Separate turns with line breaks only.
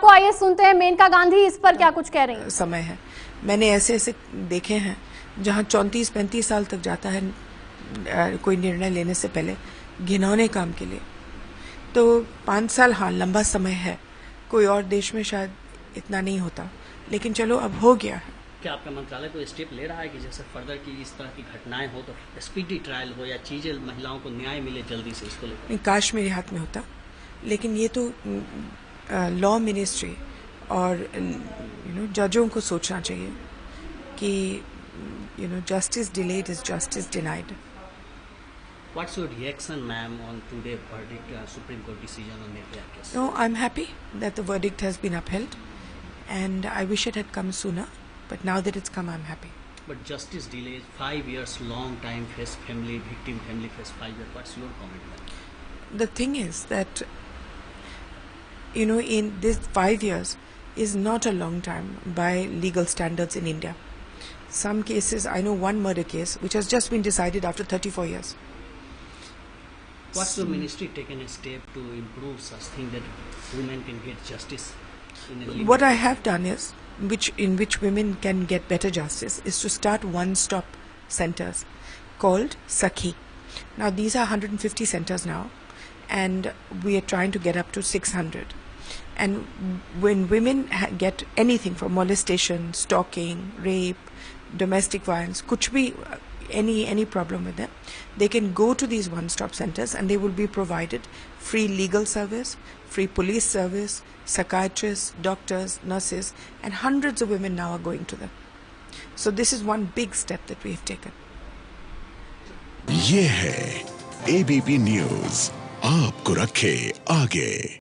आपको, आइए सुनते हैं मेनका गांधी इस पर क्या कुछ कह रही हैं।
समय है, मैंने ऐसे ऐसे देखे हैं जहां 34-35 साल तक जाता है कोई निर्णय लेने से पहले घिनौने काम के लिए। तो 5 साल हाँ लंबा समय है, कोई और देश में शायद इतना नहीं होता, लेकिन चलो अब हो गया है।
क्या आपका मंत्रालय कोई स्टेप ले रहा है कि जैसे फर्दर की इस तरह की घटनाएं हो तो स्पीडी ट्रायल हो या चीजें महिलाओं को न्याय मिले जल्दी से, इसको लेकर?
काश मेरे हाथ में होता, लेकिन ये तो लॉ मिनिस्ट्री और जजों को सोचना चाहिए कि justice delayed is justice denied.
What's your reaction, ma'am, on today's verdict, Supreme Court decision on Nirbhaya case?
No, I'm happy that the verdict has been upheld, and I wish it had come sooner. But now that it's come, I'm happy.
But justice delays 5 years, long time. Face family, victim family face 5 years. What's your comment, ma'am?
The thing is that in this 5 years is not a long time by legal standards in India. Some cases, I know one murder case which has just been decided after 34 years.
What's the ministry taken a step to improve such thing that women can get justice in a limit?
What I have done is, in which women can get better justice, is to start one-stop centers called Sakhi. Now these are 150 centers now, and we are trying to get up to 600. And when women get anything from molestation, stalking, rape, domestic violence, kuch bhi, any problem with them, they can go to these one-stop centers and they will be provided free legal service, free police service, psychiatrists, doctors, nurses, and hundreds of women now are going to them. So this is one big step that we have taken.
ये है ABP news, आपको रखे आगे।